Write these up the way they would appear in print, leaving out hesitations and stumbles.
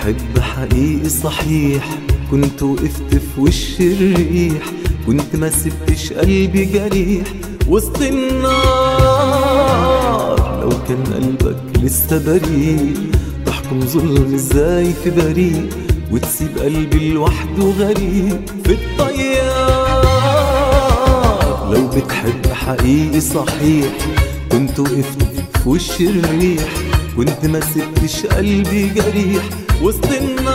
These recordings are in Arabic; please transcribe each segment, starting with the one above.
بتحب حقيقي صحيح كنت وقفت في وش الريح، كنت ما سبتش قلبي جريح وسط النار. لو كان قلبك لسه بريء تحكم ظلم ازاي في بريء وتسيب قلبي لوحده غريب في الطيار. لو بتحب حقيقي صحيح كنت وقفت في وش الريح، كنت ما سبتش قلبي جريح وسط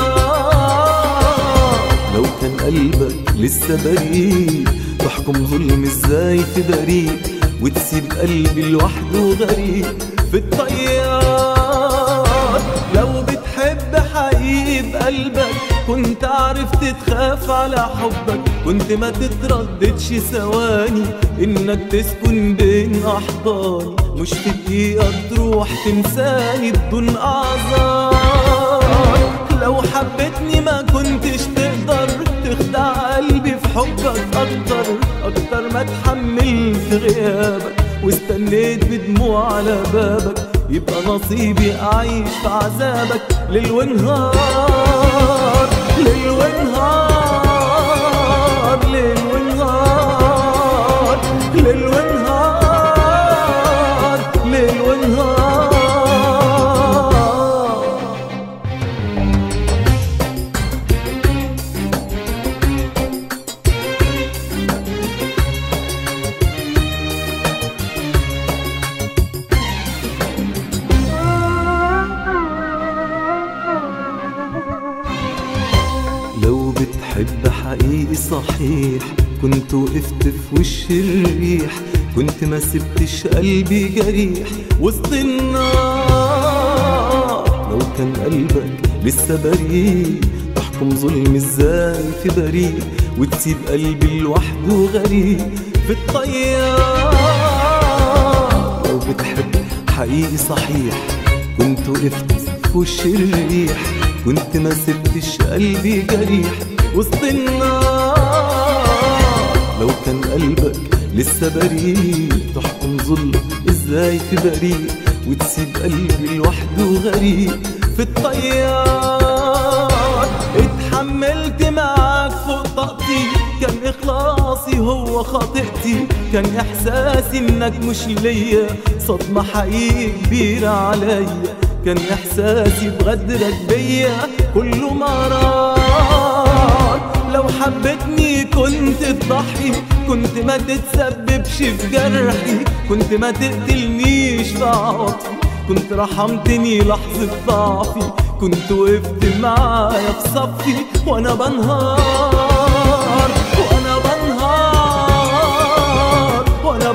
النار. لو كان قلبك لسه بريء تحكم ظلم ازاي في بريء وتسيب قلبي لوحده غريب في الطيار. لو بتحب حقيقي بقلبك كنت عرفت تخاف على حبك، كنت ما تترددش ثواني انك تسكن بين احضاني، مش في دقيقة تروح تنساني بدون اعذار. لو حبيتني ما كنتش تقدر تخدع قلبي في حبك اكتر ما اتحملت غيابك واستنيت بدموع على بابك، يبقى نصيبي اعيش في عذابك ليل ونهار ليل ونهار ليل ونهار ليل ونهار ليل ونهار. لو بتحب حقيقي صحيح كنت وقفت في وش الريح، كنت ما سبتش قلبي جريح وسط النار. لو كان قلبك لسه بريء تحكم ظلم ازاي في بريء وتسيب قلبي لوحده غريب في الطيار. لو بتحب حقيقي صحيح كنت وقفت في وش الريح، كنت ما سبتش قلبي جريح وسط النار. لو كان قلبك لسه بريء تحكم ظلم ازاي في بريء وتسيب قلبي لوحده غريب في الطيار. اتحملت معاك فوق طاقتي، كان اخلاصي هو خاطئتي، كان احساسي انك مش ليا صدمة حقيقي كبيرة عليا، كان احساسي بغدرك بيا كله مرار. لو حبيتني كنت تضحي، كنت ما تتسببش في جرحي، كنت ما تقتلنيش في عواطفي، كنت رحمتني لحظة ضعفي، كنت وقفت معايا في صفي وانا بنهار وانا بنهار وانا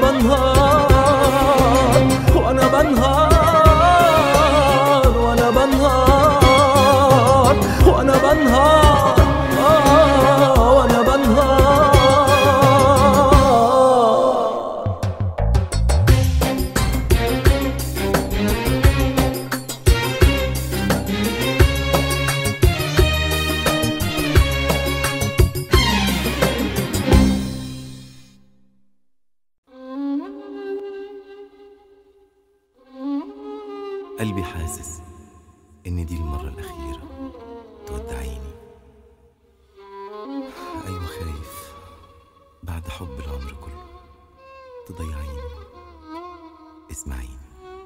بنهار وانا بنهار وانا بنهار وانا بنهار وانا بنهار. قلبي حاسس إن دي المرة الأخيرة تودعيني. أيوة خايف بعد حب العمر كله تضيعيني. اسمعيني.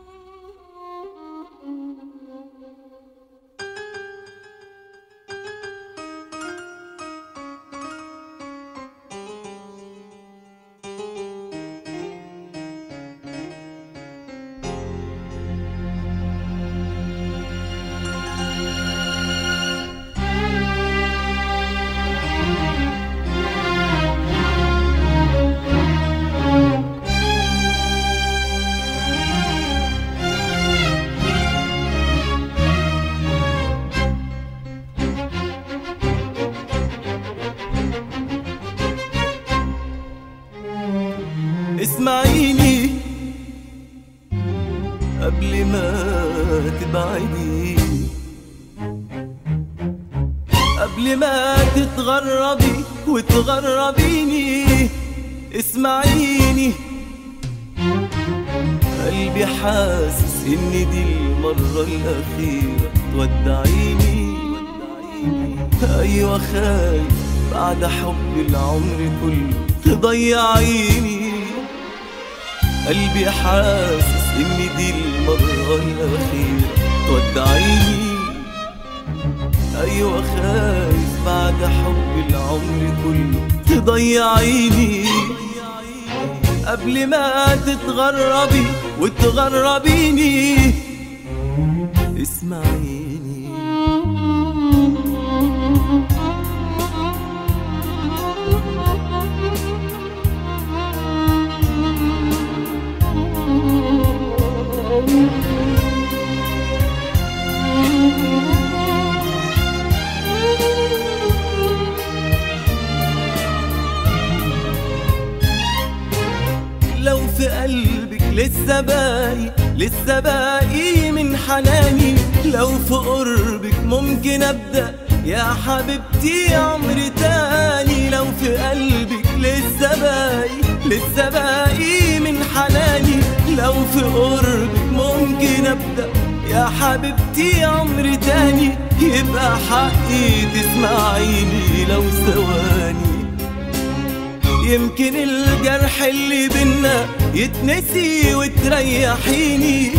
اسمعيني قبل ما تبعدي، قبل ما تتغربي وتغربيني. اسمعيني قلبي حاسس ان دي المرة الأخيرة تودعيني. أيوة خايف بعد حب العمر كله تضيعيني. قلبي حاسس إن دي المرة الأخيرة تودعيني. أيوة خايف بعد حب العمر كله تضيعيني. قبل ما تتغربي وتغربيني اسمعيني. لو في قلبك لسه باقي من حناني، لو في قربك ممكن ابدأ يا حبيبتي عمر تاني. لو في قلبك لسه باقي من حناني، لو في قربك ممكن ابدأ يا حبيبتي عمر تاني. يبقى حقي تسمعيني لو ثواني، يمكن الجرح اللي بينا يتنسي وتريحيني.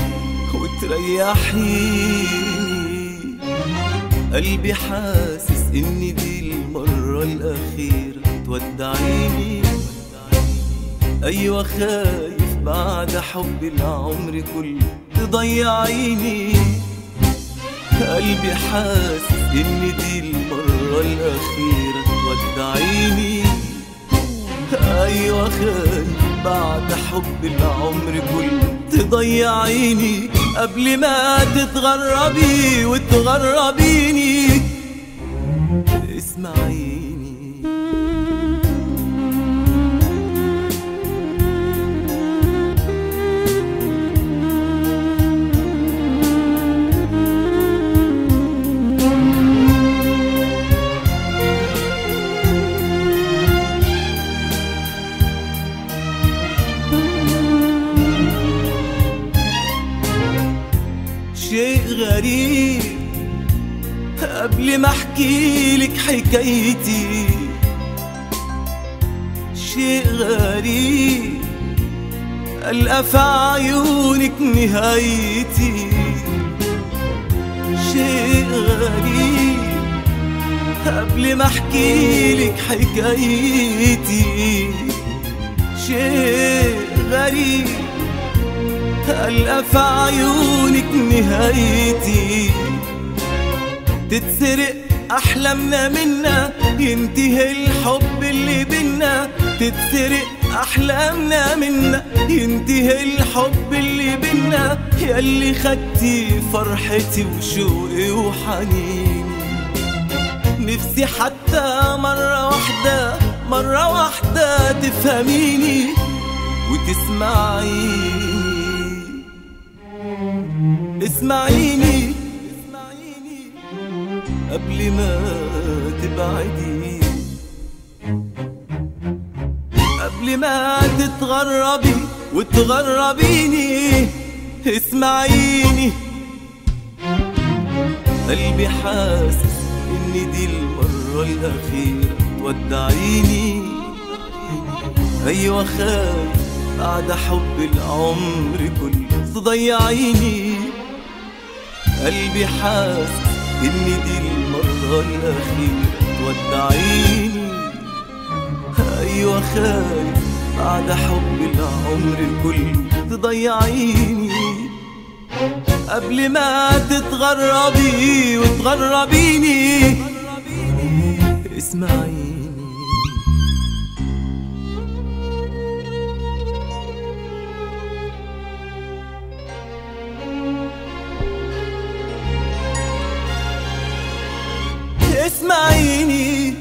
قلبي حاسس ان دي المرة الأخيرة تودعيني. أيوة خايف بعد حب العمر كله تضيعيني. قلبي حاسس ان دي المرة الأخيرة تودعيني. أيوة خايف بعد حب العمر كله تضيعيني. قبل ما تتغربي وتغربيني اسمعيني. شيء غريب قبل ما احكيلك حكايتي، شيء غريب ألقى في عيونك نهايتي. شيء غريب قبل ما احكيلك حكايتي، شيء غريب ألقى في عيونك نهايتي. تتسرق أحلامنا منا ينتهي الحب اللي بينا. تتسرق أحلامنا منا ينتهي الحب اللي بينا. ياللي خدتي فرحتي وشوقي وحنيني. نفسي حتى مرة واحدة تفهميني وتسمعيني. اسمعيني قبل ما تبعدي، قبل ما تتغربي وتغربيني اسمعيني. قلبي حاسس ان دي المرة الأخيرة تودعيني. أيوة خايف بعد حب العمر كله تضيعيني. قلبي حاسس ان دي المرة الأخيرة تودعيني. أيوة خايف بعد حب العمر كله تضيعيني. قبل ما تتغربي وتغربيني اسمعيني. اسمعيني.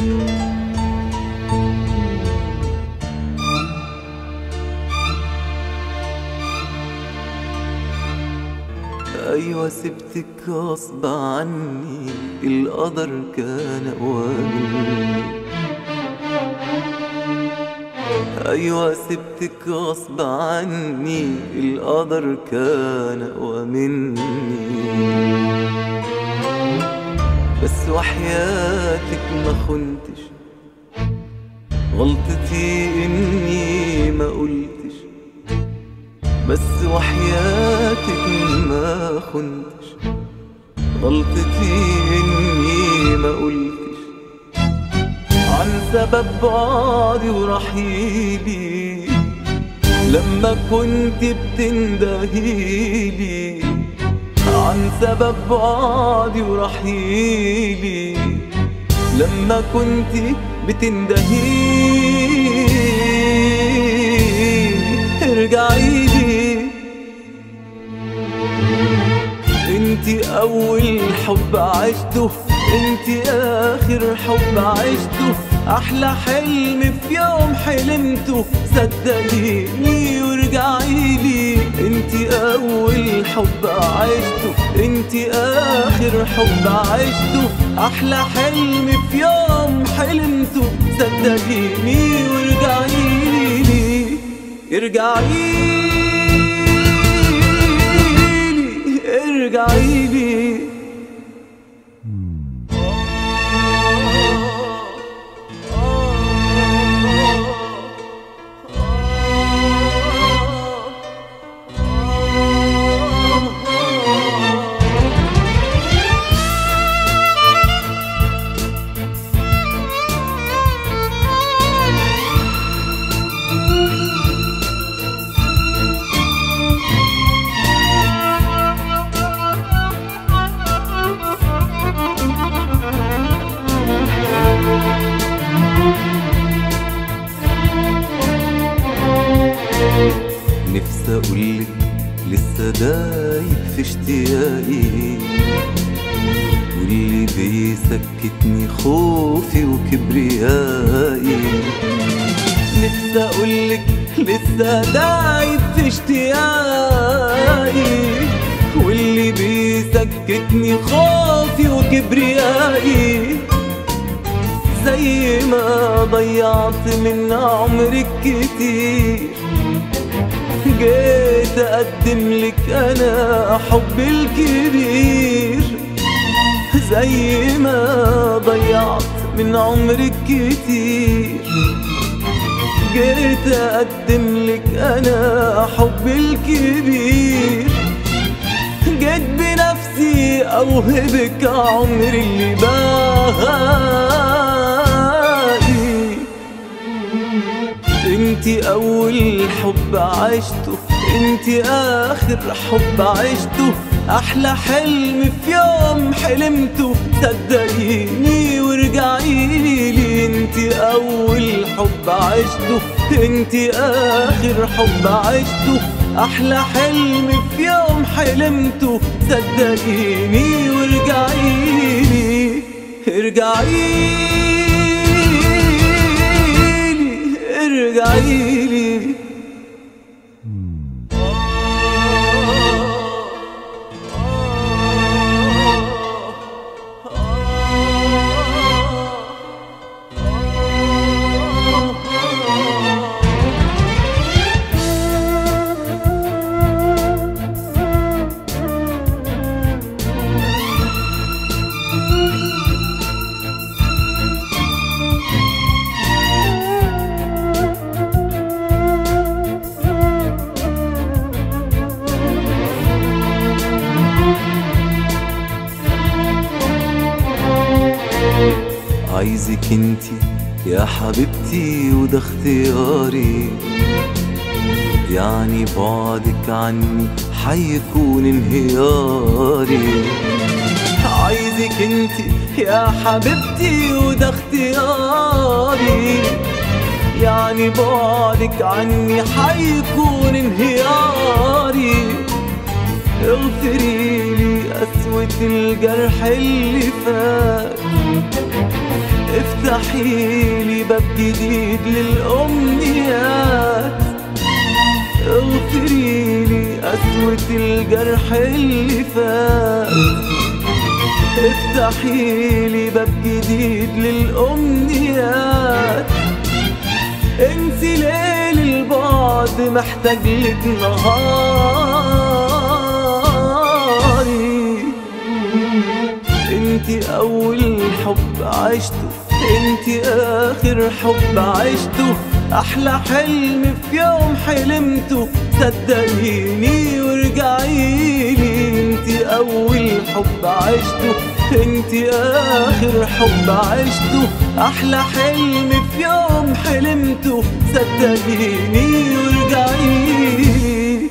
أيوة سبتك غصب عني، القدر كان أقوى مني. أيوة سبتك غصب عني، القدر كان أقوى مني. بس وحياتك ما خنتش، غلطتي إني ما قلتش. بس وحياتك ما خنتش، غلطتي إني ما قلتش. عن سبب بعدي ورحيلي لما كنت بتندهيلي. عن سبب بعدي ورحيلي لما كنت بتندهيلي. ارجعيلي، انتي اول حب عشته، انتي اخر حب عشته. احلى حلم في يوم حلمته، صدقيني وارجعيلي. انتي اول حب عشته، انتي اخر حب عشته. احلى حلم في يوم حلمته، صدقيني وارجعيلي. ارجعيلي ارجعيلي. نفسي اقولك لسه دايب في اشتياقي، واللي بيسكتني خوفي وكبريائي. نفسي اقولك لسه دايب في اشتياقي، واللي بيسكتني خوفي وكبريائي. زي ما ضيعت من عمرك كتير، جيت اقدم لك انا حبي الكبير. زي ما ضيعت من عمرك كتير، جيت اقدم لك انا حبي الكبير. جيت بنفسي اوهبك عمري اللي باقي. انتي اول حب عشته، انتي اخر حب عشته. احلى حلم في يوم حلمته، صدقيني وارجعيلي. انتي اول حب عشته، انتي اخر حب عشته. احلى حلم في يوم حلمته، صدقيني وارجعيلي. ارجعيلي ارجعيلي. عايزك انتي يا حبيبتي وده اختياري، يعني بعدك عني حيكون انهياري. عايزك انتي يا حبيبتي وده اختياري، يعني بعدك عني حيكون انهياري. اغفريلي قسوة الجرح اللي فات، افتحيلي باب جديد للأمنيات، اغفريلي قسوة الجرح اللي فات. افتحيلي باب جديد للأمنيات، انسي ليل البعد محتاجلك نهاري. انتي أول حب عشته، انتي آخر حب عشته، أحلى حلم في يوم حلمته، صدقيني وارجعيلي. انتي أول حب عشته، انتي آخر حب عشته، أحلى حلم في يوم حلمته، صدقيني وارجعيلي.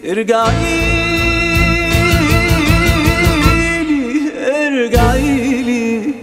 ارجعيلي.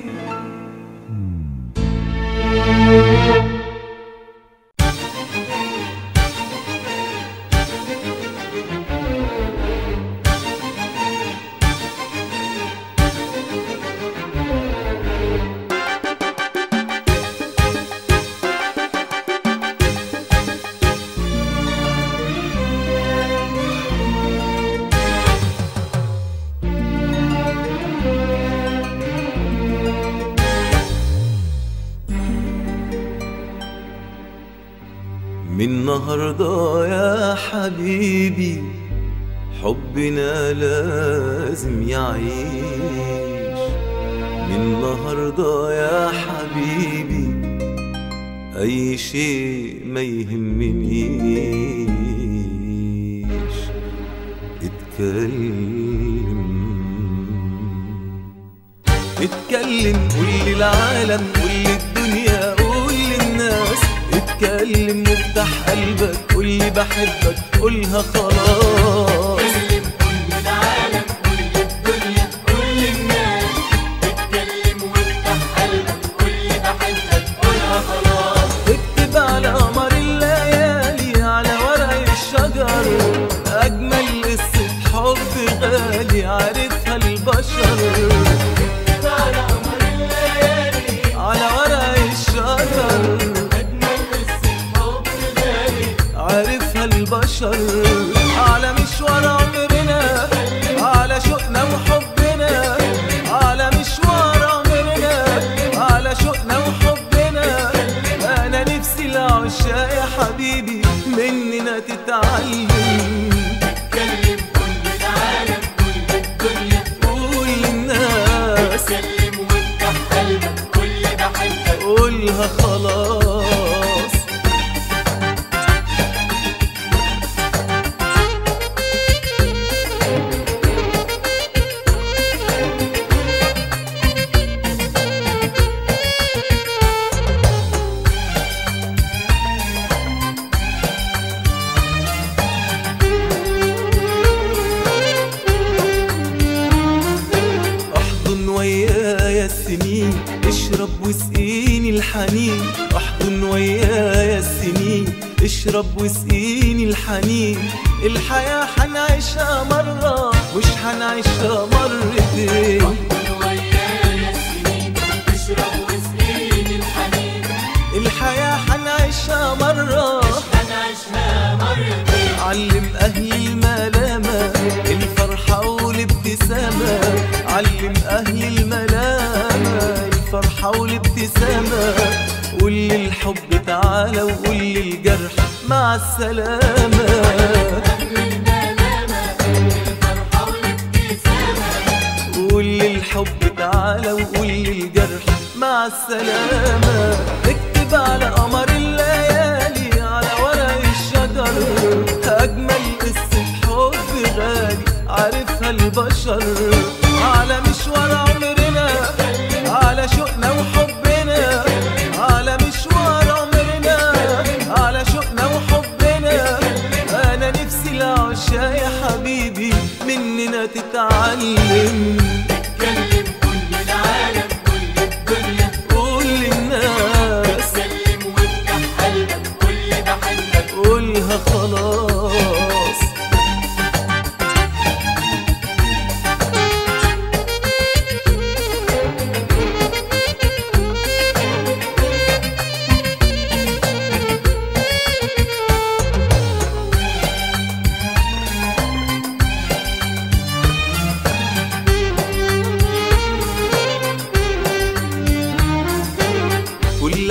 من النهارده يا حبيبي حبنا لازم يعيش. من النهارده يا حبيبي أي شيء ما يهمنيش. اتكلم قول للعالم، قول للدنيا، قول للناس. اتكلم وافتح قلبك، قول لي بحبك، قولها خلاص. اتكلم قول للعالم، قول للدنيا، قول للناس. اتكلم وافتح قلبك، قول لي بحبك، قولها خلاص. اكتب على قمر الليالي، على ورق الشجر، أجمل قصة حب غالي عارفها البشر. اكتب على قمر الليالي، على ورق الشجر، عارفها البشر. على مشوار عمرنا، على شوقنا وحبنا، على مشوار عمرنا، على شوقنا وحبنا. أنا نفسي العشاق يا حبيبي مننا تتعلم. اتكلم قول للعالم، قول للدنيا، قول للناس. اتكلم وافتح قلبك، قول لي بحبك، قولها خلاص. ويايا السنين، اشرب واسقيني الحنين. احضن ويايا السنين، اشرب واسقيني الحنين. الحياة حنعيشها مرة مش حنعيشها مرتين. احضن ويايا السنين، اشرب واسقيني الحنين. الحياة حنعيشها مرة مش هنعيشها مرتين. علم أهل الملامة الفرحة والابتسامة. علم أهل الملامة الفرحة والابتسامة. قول للحب تعالى، وقول للجرح مع السلامة. أهل الملامة الفرحة والابتسامة. قول للحب تعالى، وقول للجرح مع السلامة. اكتب على قمر الليالي، على ورق الشجر، أجمل قصة حب غالي عارفها البشر. على مشوار عمرنا، على شوقنا وحبنا، على مشوار عمرنا، على شوقنا وحبنا. أنا نفسي العشاق يا حبيبي مننا تتعلم. اتكلم قول للعالم، قول للدنيا، قول للناس. اتكلم وافتح قلبك، قول لي بحبك، قولها خلاص.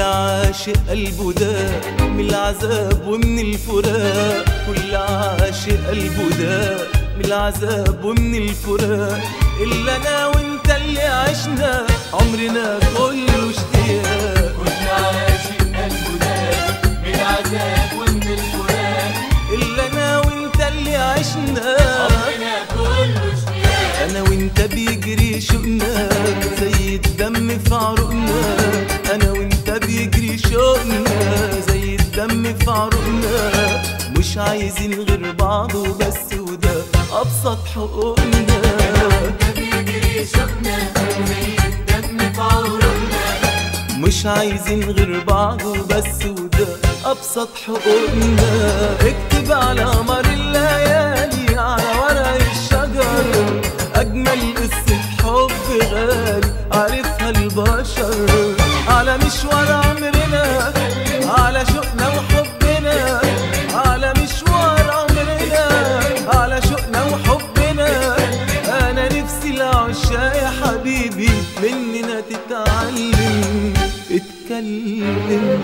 عاشق قلبه داق من العذاب ومن الفراق، كل عاشق قلبه داق من العذاب ومن الفراق، إلا أنا وأنت اللي عشنا عمرنا كله اشتياق. كل عاشق قلبه داق من العذاب ومن الفراق، إلا أنا وأنت اللي عشنا عمرنا كله اشتياق. أنا وأنت بيجري شوقنا زي الدم في عروقنا، أنا وأنت بيجري شوقنا زي الدم في عروقنا، مش عايزين غير بعض وبس وده أبسط حقوقنا. بيجري شوقنا زي الدم في عروقنا، مش عايزين غير بعض وبس وده أبسط حقوقنا. اكتب على قمر الليالي على ورق الشجر أجمل قصة حب غالي عارفها البشر، على مشوار عمرنا على شوقنا وحبنا، على مشوار عمرنا على شوقنا وحبنا. أنا نفسي العشاق يا حبيبي مننا تتعلم اتكلم.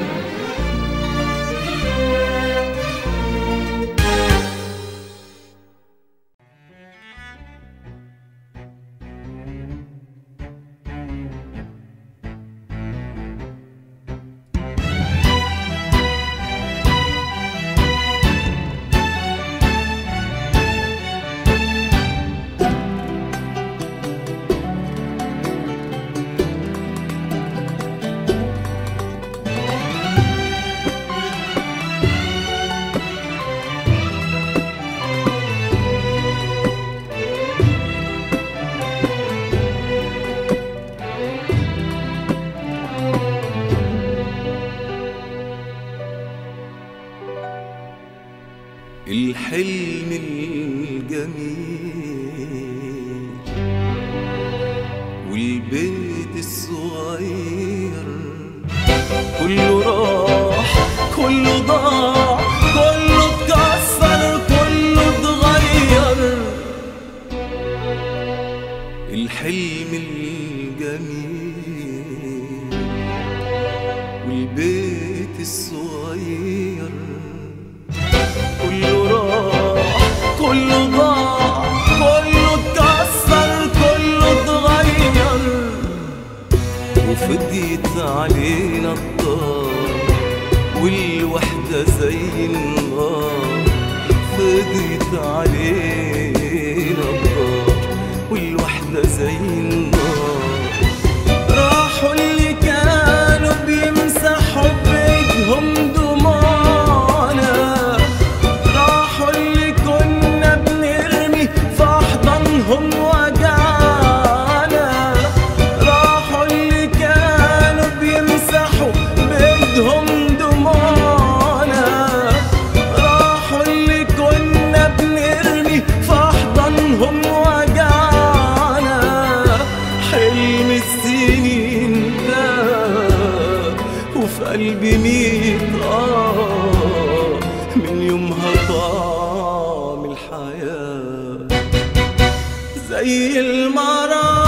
الحلم الجميل والبيت الصغير كله راح كله ضاع كله اتكسر كله اتغير. الحلم الجميل والبيت الصغير كله راح كله ضاع كله اتكسر كله اتغير، وفضيت علينا الدار والوحدة زي النار، فضيت علينا الدار والوحدة زي النار. راحوا اللي كانوا بيمسحوا بإيدهم دموعنا، راحوا اللي كنا بنرمي في أحضانهم وجعنا، راحوا اللي كانوا بيمسحوا بإيدهم دموعنا، راحوا اللي كنا بنرمي في أحضانهم وجعنا. حلم السنين ده وفي قلبي 100 من يومها طعم الحياة زي المرار.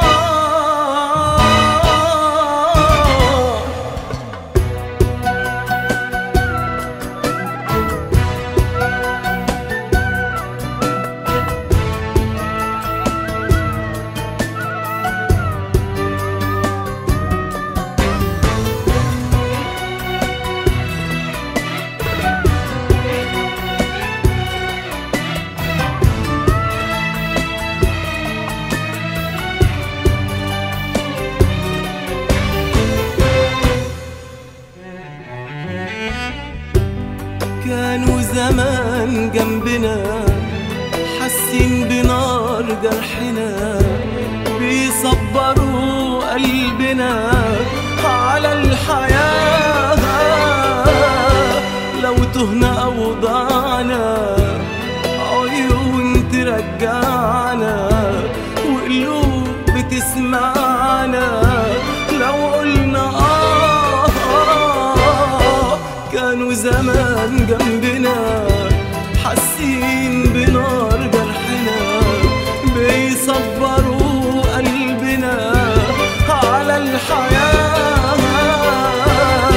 كانوا زمان جنبنا حاسين بنار جرحنا، بيصبروا قلبنا على الحياة. لو تهنا أو ضعنا عيون ترجعنا وقلوب بتسمعنا، لو قلنا كانوا زمان جنبنا حاسين بنار جرحنا، بيصبروا قلبنا على الحياة.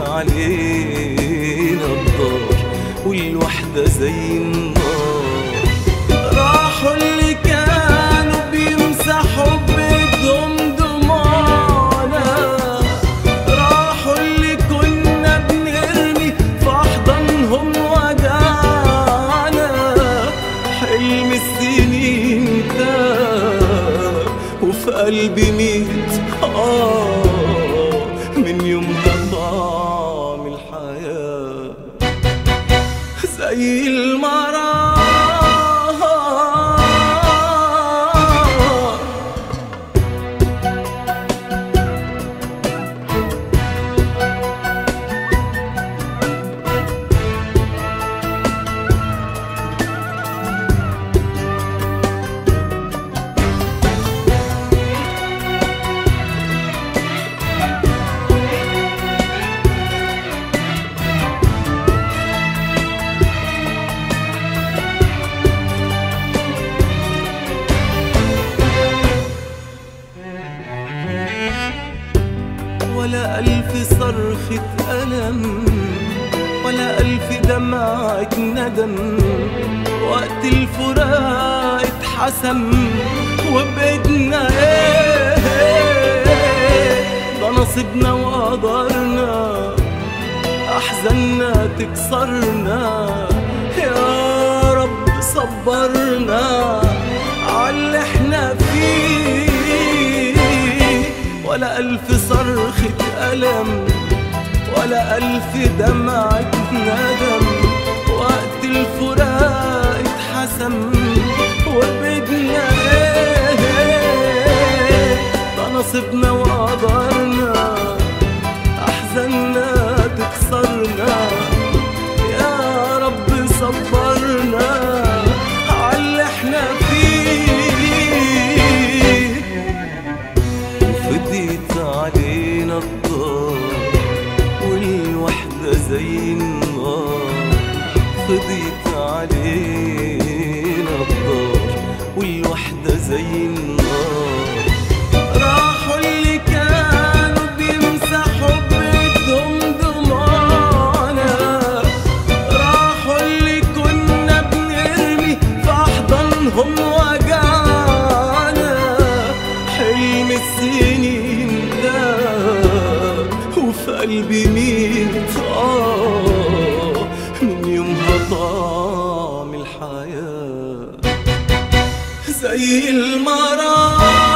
علينا الدار والوحدة زي النار. راحوا اللي كانوا بيمسحوا بإيدهم دموعنا، راحوا اللي كنا بنرمي في أحضانهم وجعنا. حلم السنين تاه وفي قلبي ميت من يومها طعم الحياة زي المرار. ولا ألف صرخة ألم ولا ألف دمعة ندم، وقت الفراق اتحسم وبإيدنا ده نصيبنا وقدرنا، أحزاننا تكسرنا. يا رب صبرنا عاللي احنا فيه. ولا ألف صرخة ألم ولا ألف دمعة ندم، وقت الفراق اتحسم وبإيدنا ده نصيبنا وقدرنا، أحزاننا تكسرنا. يا رب صبرنا عاللي احنا فيه. وفضيت علينا الدار والوحدة زي النار، فضيت علينا الدار والوحدة زي النار. راحوا اللي كانوا بيمسحوا بإيدهم دموعنا، راحوا اللي كنا بنرمي في أحضانهم وجعنا. حلم السنين ده وفي قلبي ميت من يومها طعم الحياة زي المرار.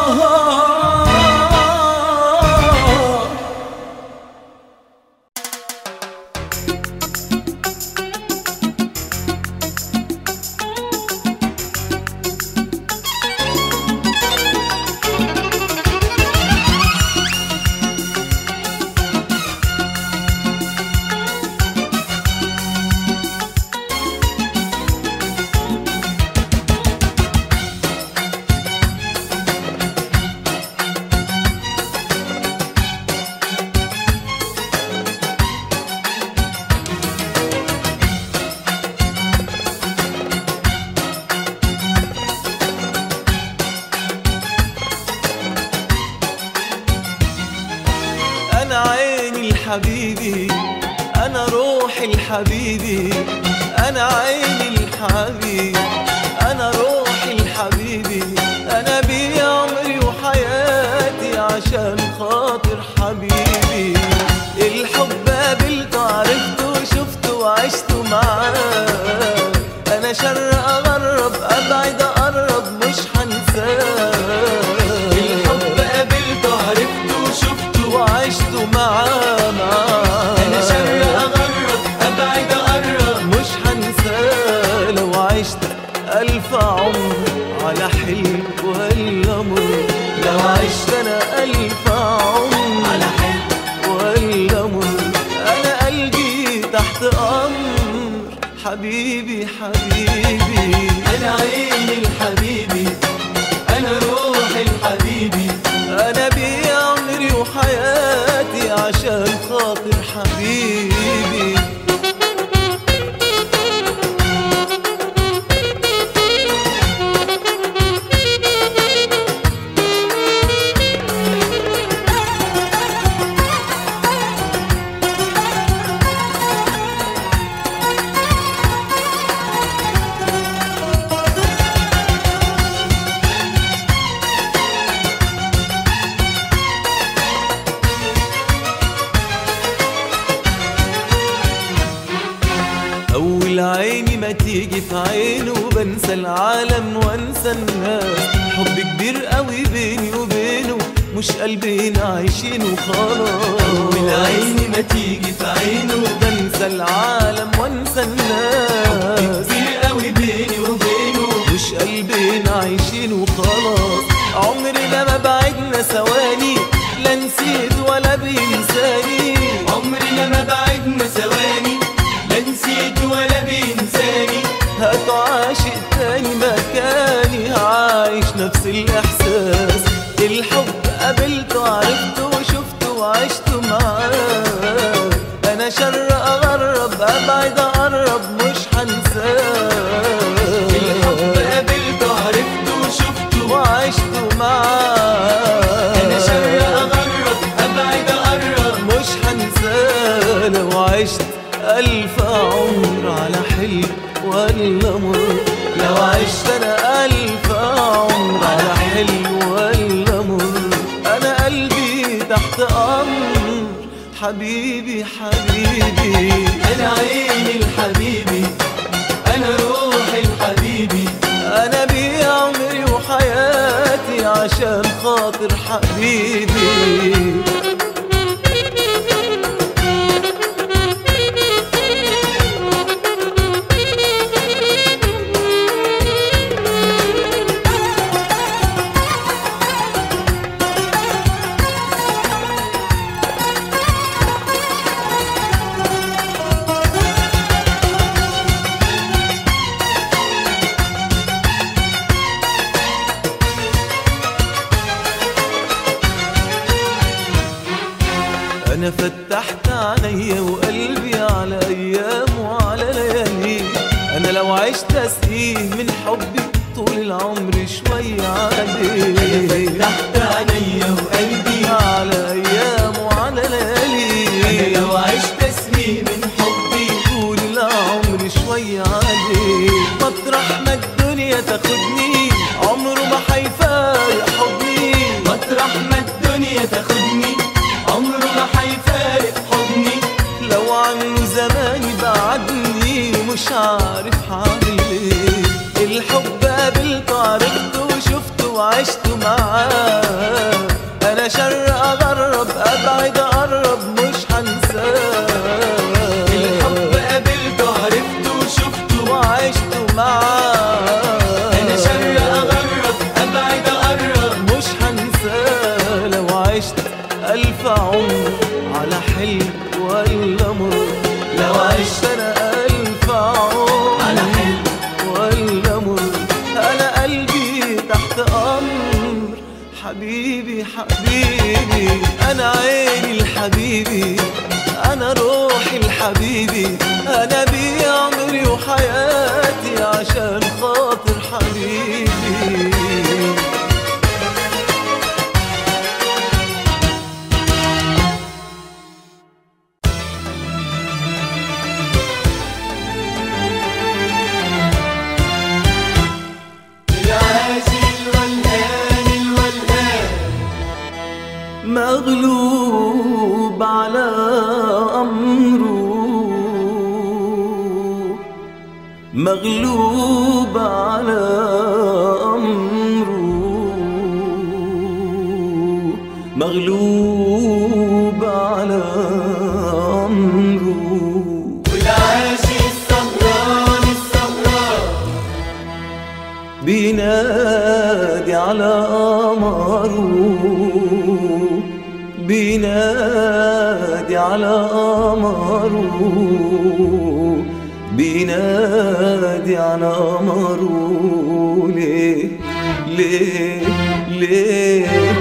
أنا عيني الحبيبي، أنا روحي الحبيبي، أنا عيني الحبيبي، أنا روحي الحبيبي. أنا بيه عمري وحياتي عشان خاطر حبيبي. الحب قابلته عرفته شفته وعشته معاه. أنا شر أغرب أبعد أقرب مش هنساه. الحب قابلته عرفته شفته وعشته معاه. أنا شر أغرب أبعد أقرب مش هنساه. لو عشت ألف عمر على حلم ولا مر، لو عشت أنا ألف عمر على حلم ولا مر. أنا قلبي تحت أمر حبيبي حبيبي. أنا عيني الحبيبي، أنا روحي الحبيبي، أنا بيه عمري وحياتي عشان خاطر حبيبي. ما تيجي في عينه بنسى العالم وانسى الناس. حب كبير قوي بيني وبينه مش قلبين عايشين وخلاص. من عيني ما تيجي في عينه بنسى العالم وانسى الناس. كتير قوي بيني وبينه مش قلبين عايشين وخلاص. عمرنا ما بعدنا ثواني لا نسيت ولا بينساني. عمرنا ما بعدنا ثواني لا نسيت ولا بينساني. هاتوا عاشق تاني مكاني هعيش نفس الإحساس. الحب قابلته عرفته وشفته وعشته معاه. أنا شر أغرب أبعد أقرب مش هنساه. الحب قابلته عرفته وشفته وعشته معاه. أنا شر أغرب أبعد أقرب مش هنساه. لو عشت ألف عمر على حلو ولا مر. لو عشت أنا ألف عمر على حلو ولا مر. أنا قلبي تحت أمر حبيبي حبيبي. أنا عيني الحبيبي أنا روحي الحبيبي. أنا بيع عمري وحياتي عشان خاطر حبيبي. أنا فتحت عينيا وقلبي على أيام وعلى ليالي. أنا لو عشت أسقيه من حبي طول العمر شوية عليه. فتحت عينيا وقلبي على أيام وعلى ليالي. أنا لو عشت أسقيه من حبي طول العمر شوية عليه. مطرح ما الدنيا تاخدني عمره ما هيفارق حضني. مطرح ما الدنيا تاخدني عمره ما هيفارق حضني. لو عنه زماني بعدني مش عارف هعمل ايه. الحب قابلته عرفته وشفته وعشته معاه. انا شر اغرب ابعد اقرب مش هنساه. الحب قابلته عرفته وشفته وعشته معاه. أنا شر أغرب أبعد أقرب مش هنساه. لو عشت ألف عمر على حلو ولا مر. لو عشت أنا ألف عمر على حلو ولا مر. أنا قلبي تحت أمر حبيبي حبيبي. أنا عيني الحبيبي أنا روحي الحبيبي. أنا بيع عمري وحياتي عشان خاطر حبيبي. مغلوب على أمره. مغلوب على أمره. مغلوب على أمره. والعاشق السهران السهران بينادي على قمره. بينادي على قمره. بينادي على قمره. ليه ليه ليه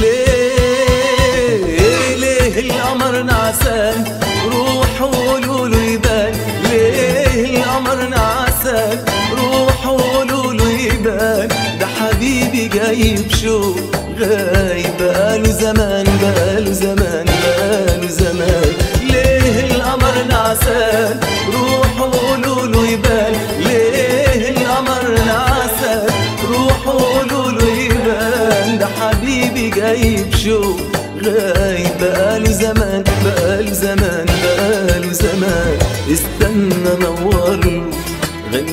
ليه ليه القمر نعسان روح قولوله يبان. ليه القمر نعسان روح قولوله يبان. ده حبيبي جايب شوق غايب بقاله زمان بقاله زمان بقاله زمان. ليه القمر نعسان روح قولوله يبان. ليه القمر نعسان روح قولوله يبان. ده حبيبي جايب شوق غايب بقاله زمان بقاله زمان بقاله زمان. استنى نورله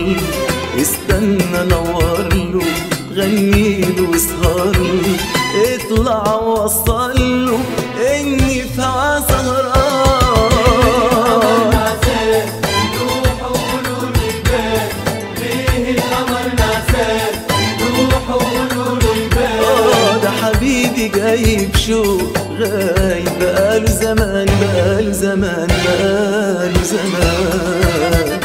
له، استنى نور له، غني له واسهر له، اطلع ووصل له اني في هوا سهران. نعسان روحوا قولوا له يبان، ليه القمر نعسان روحوا قولوا له يبان. ده حبيبي جايب شوق غايب بقاله زمان بقاله زمان بقاله زمان.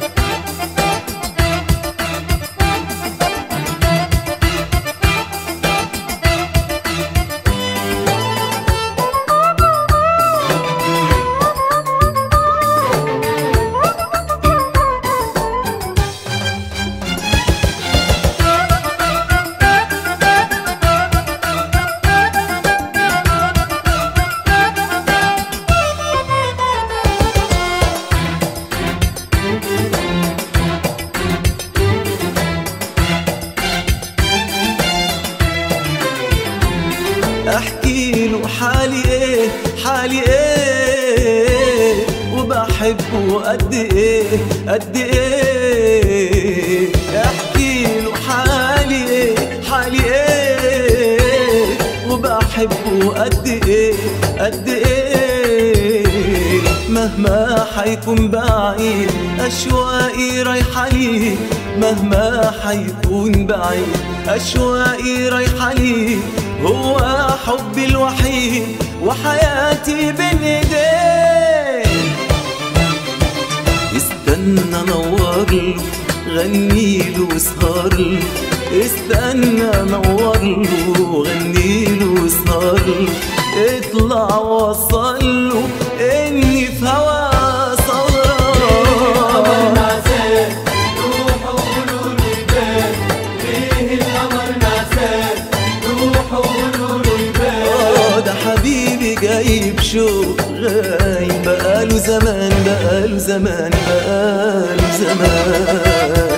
احكي له حالي ايه حالي ايه، وبحبه قد ايه قد ايه. احكي له حالي ايه حالي ايه، وبحبه قد ايه قد ايه. مهما حيكون بعيد اشواقي رايحه ليه، مهما حيكون بعيد اشواقي رايحه ليه. هو حبي الوحيد وحياتي بين ايديه. استنى نور له، غني له واسهر له، استنى نور له، غني له واسهر له، اطلع ووصل له اني في هوا سهران. نعسان روحوا قولوا له يبان، ليه القمر نعسان روحوا قولوا له يبان. ده حبيبي جايب شوق غايب بقاله زمان بقاله زمان بقاله زمان.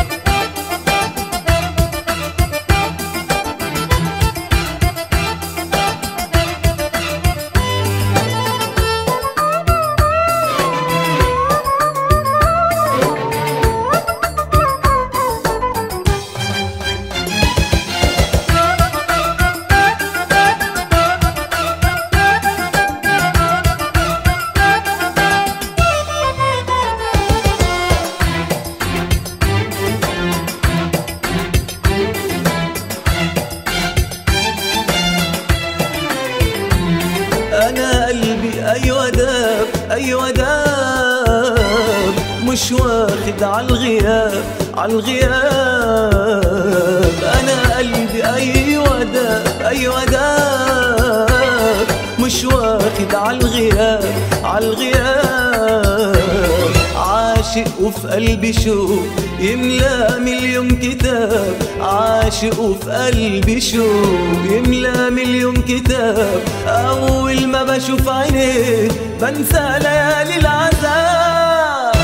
أنا قلبي أيوة داب أيوة داب، مش واخد عالغياب عالغياب. أنا قلبي أيوة داب أيوة داب، مش واخد عالغياب عالغياب. عاشق وفي قلبي شوق يملى مليون كتاب، عاشق وفي قلبي شوق يملى مليون كتاب. أول ما بشوف عينيه بنسى ليالي العذاب.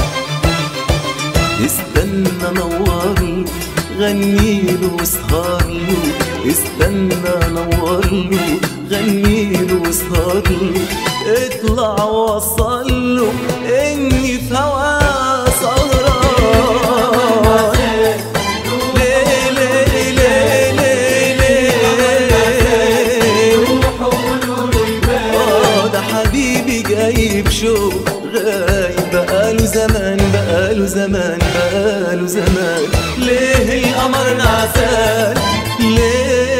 استنى نور له، غني له واسهر له، استنى نور له، غني له واسهر له، اطلع ووصل له اني في هوا سهران. ليه ليه ليه ليه ليه روحوا قولوا له يبان. ده حبيبي جايب شوق غايب بقاله زمان بقاله زمان بقاله زمان. ليه القمر نعسان ليه؟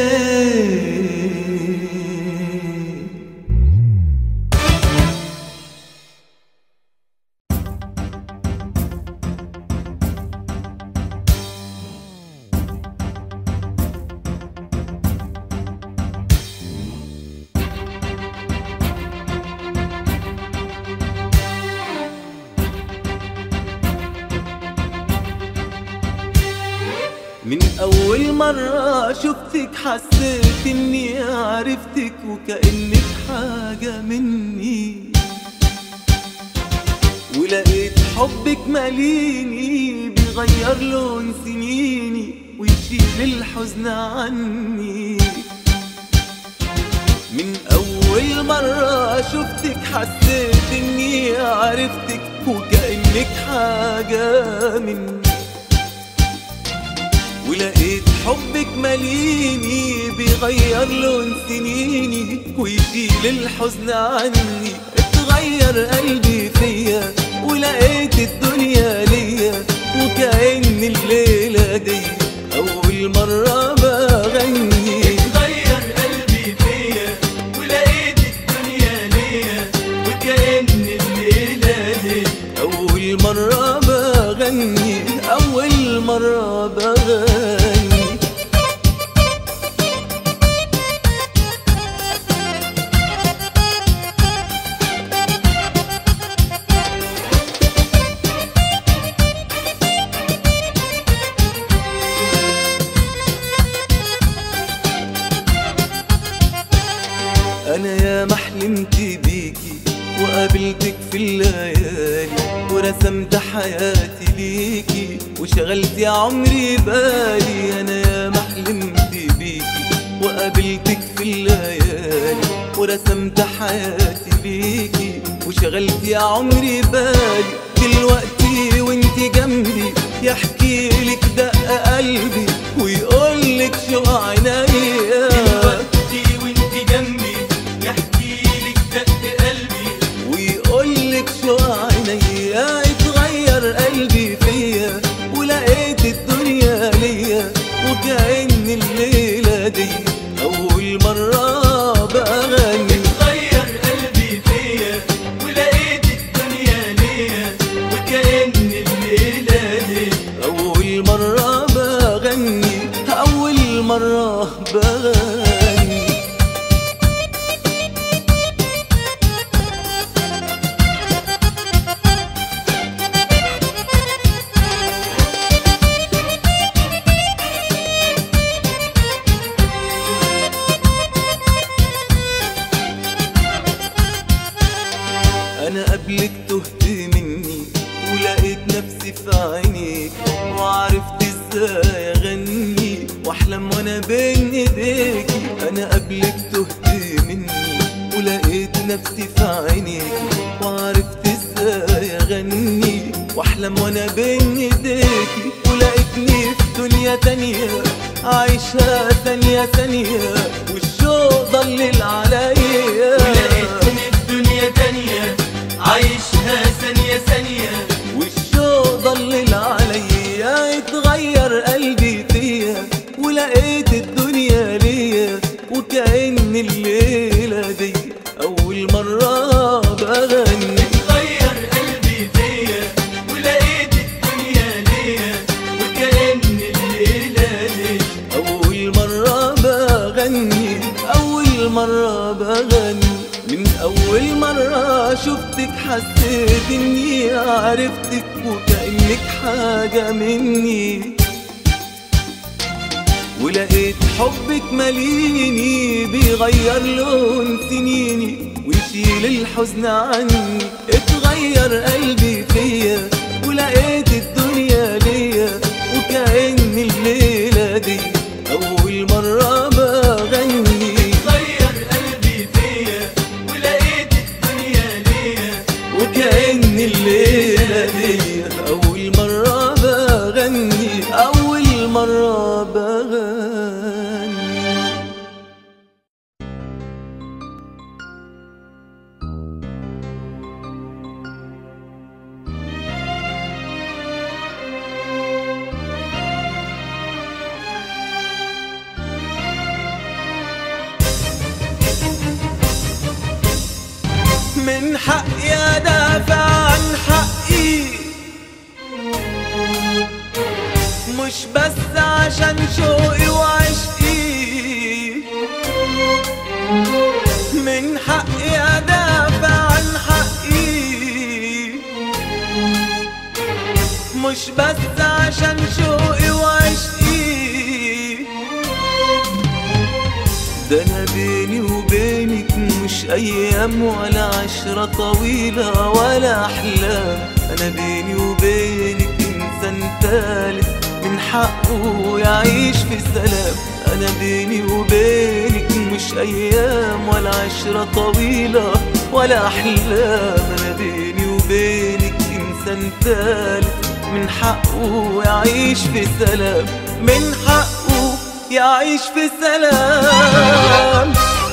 من أول مرة شفتك حسيت إني عرفتك، وكأنك حاجة مني، ولقيت حبك ماليني بيغير لون سنيني ويشيل الحزن عني. من أول مرة شفتك حسيت إني عرفتك، وكأنك حاجة مني. ولقيت حبك ماليني بيغير لون سنيني ويشيل الحزن عني. اتغير قلبي فيا ولقيت الدنيا ليا وكأن الليلة دي أول مرة بغني. اتغير قلبي فيا ولقيت الدنيا ليا وكأن الليلة دي أول مرة بغني، أول مرة بغني. أنا يا ما حلمت بيكي وقابلتك في الليالي ورسمت حياتي ليكي وشغلت يا عمري بالي. أنا يا ما حلمت بيكي وقابلتك في الليالي ورسمت حياتي ليكي وشغلت يا عمري بالي. دلوقتي وانت جنبي يحكي لك دق قلبي ويقولك شو عينيا. دلوقتي وانت جنبي يحكي لك دق قلبي ويقولك شو عينيا. اتغير قلبي فيا ولقيت الدنيا ليا وكأن الليلة دي أول مرة بغني. اتغير قلبي فيا ولقيت الدنيا ليا وكأن الليلة دي أول مرة بغني، أول مرة بغني. أنا قبلك تهت مني ولقيت نفسي في عينيك وعرفت ازاي أغني وأحلم وأنا بين إيديكي. أنا قبلك تهت مني ولقيت نفسي في عينيك وعرفت ازاي أغني وأحلم وأنا بين إيديكي. ولقيتني في دنيا تانية عايشها ثانية ثانية والشوق ضلل عليا. ولقيتني في دنيا تانية عايشها ثانية ثانية والشوق ضلل عليا. اتغير قلبي فيا ولقيت الدنيا ليا وكأن الليلة دي أول مرة بغني. اتغير قلبي فيا ولقيت الدنيا ليا وكأن الليلة دي أول مرة بغني، أول مرة بغني. من أول مرة شفتك حسيت إني عرفتك وكأنك حاجة مني. ولقيت حبك ماليني بيغير لون سنيني ويشيل الحزن عني. اتغير قلبي فيا ولقيت الدنيا ليا وكأن الليلة دي أول مرة بغني. اتغير قلبي فيا ولقيت الدنيا ليا وكأن الليلة دي أول مرة بغني، أول مرة بغني. من حقي أدافع عن حقي مش بس عشان شوقي وعشقي. من حقي أدافع عن حقي مش بس عشان شوقي وعشقي. ده أنا بيني وبينك مش أيام ولا عشرة طويلة ولا أحلام. أنا بيني وبينك إنسان تالت من حقه يعيش في سلام. أنا بيني وبينك مش أيام ولا عشرة طويلة ولا أحلام. أنا بيني وبينك إنسان تالت من حقه يعيش في سلام، من حقه يعيش في سلام.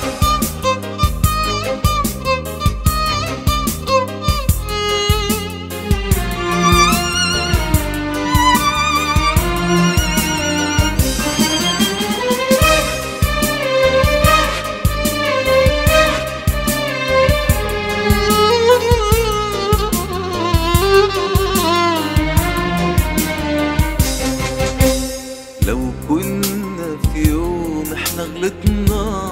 لو كنا في يوم احنا غلطنا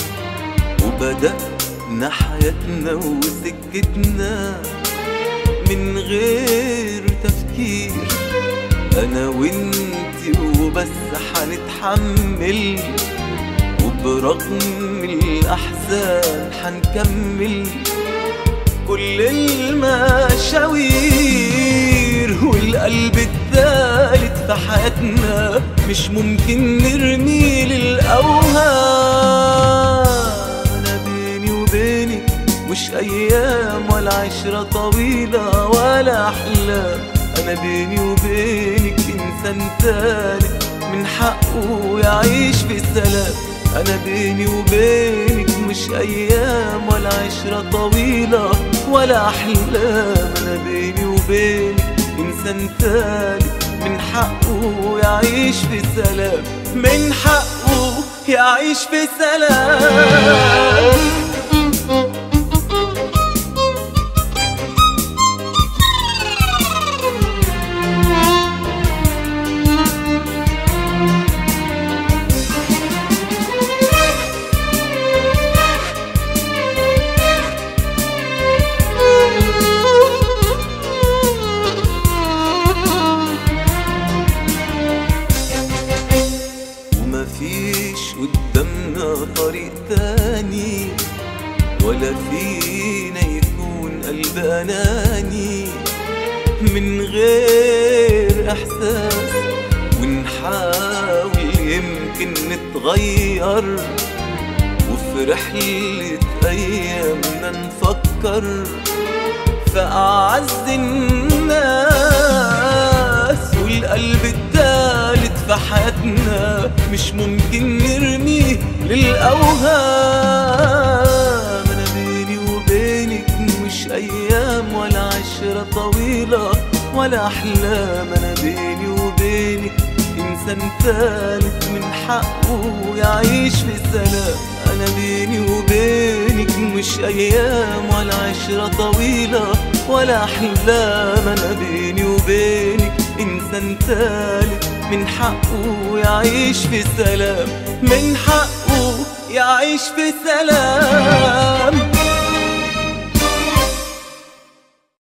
وبدأنا حياتنا وسكتنا من غير تفكير، انا وانتي وبس حنتحمل، وبرغم الاحزان حنكمل كل المشاوير. والقلب الثالث في حياتنا مش ممكن نرميه للأوهام. أنا بيني وبينك مش أيام ولا عشرة طويلة ولا أحلام، أنا بيني وبينك إنسان تالت من حقه يعيش في سلام. أنا بيني وبينك مش أيام ولا عشرة طويلة ولا أحلام، أنا بيني وبينك إنسان تالت من حقه يعيش في سلام، من حقه يعيش في سلام. مفيش قدامنا طريق تاني، ولا فينا يكون قلب أناني من غير إحساس، ونحاول يمكن نتغير، وفي رحلة أيامنا نفكر في أعز الناس. والقلب التالت في حياتنا مش ممكن نرميه للأوهام. أنا بيني وبينك مش أيام ولا عشرة طويلة ولا أحلام، أنا بيني وبينك إنسان تالت من حقه يعيش في سلام. أنا بيني وبينك مش أيام ولا عشرة طويلة ولا أحلام، أنا بيني وبينك إنسان تالت من حقه يعيش في سلام، من حقه يعيش في سلام.